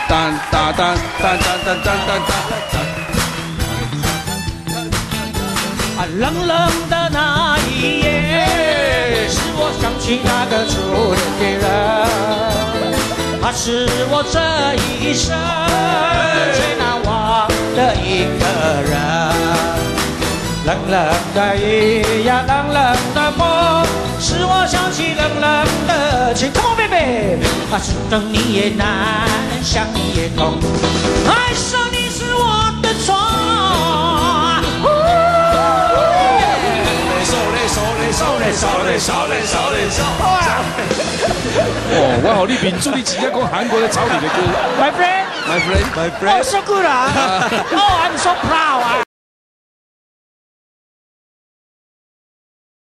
当当当当当当当当当。 啊，冷冷的那一夜，使我想起那个初恋的人，他是我这一生最难忘的一个人。冷冷的雨呀，冷冷的风，使我想起冷冷的情。Come on baby， 啊，是等你也难，想你也痛，爱上你是我的错。 哦，我好你民主，你直接讲韩国的草莓的歌。 My friend, My friend, my friend. oh so good 啊！Oh I'm so proud 啊！